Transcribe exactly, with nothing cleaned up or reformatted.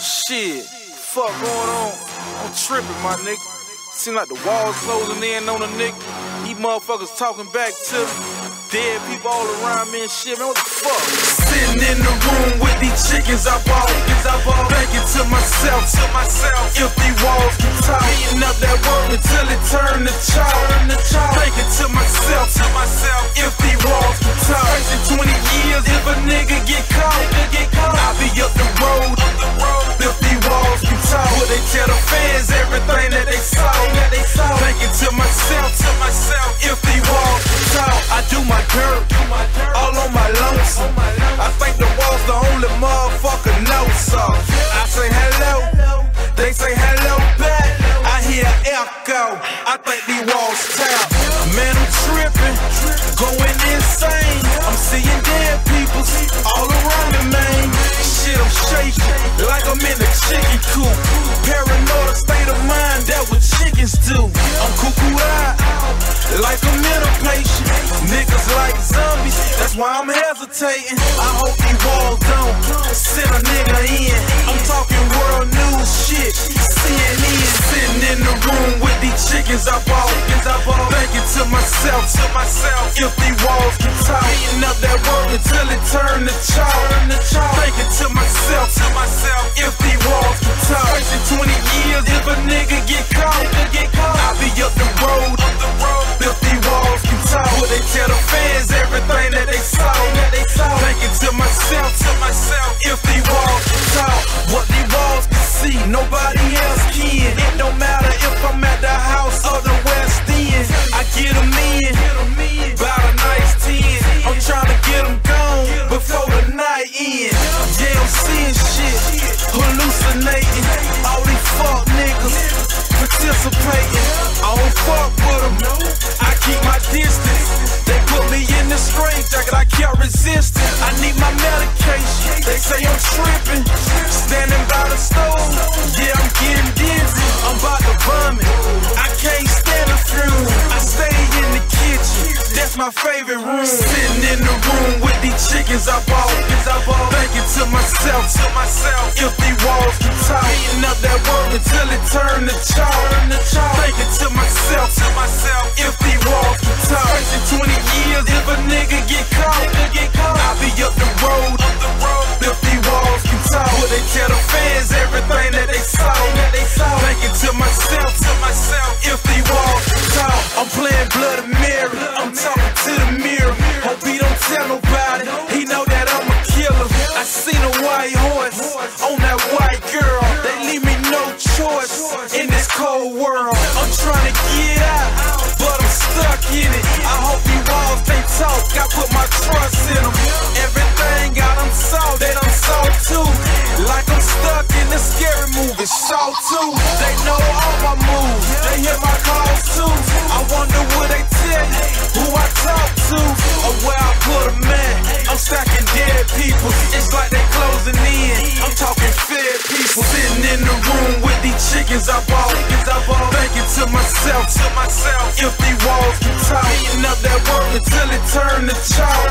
Shit, fuck going on? I'm tripping, my nigga. Seem like the walls closing in on a nigga. These motherfuckers talking back to me. Dead people all around me and shit, man, what the fuck? Sitting in the room with these chickens I bought. I bought thinking to myself, to myself, if these walls can talk. Eating up that work until it turn to chalk. Thinking to myself, to myself, if these walls can talk. In twenty years, if a nigga get caught, get caught, I'll be up the road, up the road. If these walls can talk, will they tell the fans everything that they saw? That they saw. Thinking to myself, to myself, if these walls can talk, I do my dirt, all on my lonesome. I think the wall's the only motherfucker know so. I say hello, they say hello back. I hear echo, I think these walls tap. Man, I'm tripping, going insane. I'm seeing dead people all around me, man. Shit, I'm shaking like I'm in a chicken coop. Paranoid state of mind, that what chickens do. I'm cuckoo out, like I'm in a patient. Niggas like zombies, that's why I'm hesitating. I hope these walls don't send a nigga in. I'm talking world news shit, C N N. Sitting in the room with these chickens I bought. Thinking to myself, to myself, if these walls can talk. Eating up that work until it turn to chalk. Thinking to myself, to myself, if these walls can talk. In twenty years, if a nigga get caught, I'll be up the road, up the road. If these walls can talk, will they tell the fans everything that they saw? Thinking to myself, to myself, if these walls can talk, what these walls can see, nobody else can. It don't matter if I'm at the house or the West End. I get them in, about a nice ten. I'm trying to get them gone before the night ends. Yeah, I'm seeing shit, hallucinating. All these fuck niggas participating. I don't fuck with them, I keep my distance. They put me in the straight jacket, I can't resist it. I need my medication, they say I'm tripping. Standing by the stove, yeah, I'm getting dizzy. I'm about to vomit, I can't stand the fume. I stay in the kitchen, that's my favorite room. Sitting in the room with these chickens I bought. Thinking to myself, to myself, if these walls can talk. Eating up that work until it turn to chalk. Thinking to myself, to myself, if these walls can talk. In twenty years, if a nigga get caught, I'll be up the road, up the road. If these walls can talk, will they tell the fans everything that they saw? Thinking to myself, to myself, if these walls can talk. I'm playing Bloody Mary, I'm talking to the mirror. Hope he don't tell nobody, he know that I'm a killer. I seen a white horse on that white girl. They leave me no choice in this cold world. I'm trying to get out, but I'm stuck in it. I hope these walls they talk, I put my trust in them. Everything got them sold, they done sold too. Like I'm stuck in the scary movie, Saw two. They know all my moves, they hear my calls too. I wonder will they tell you who I talk to, or where I put a man. I'm stacking dead people, it's like they closing in. I'm talking fed people. Sitting in the room with these chickens I bought. Thinking to myself, to myself, if these walls can talk. Eating up that work until it turn to chalk.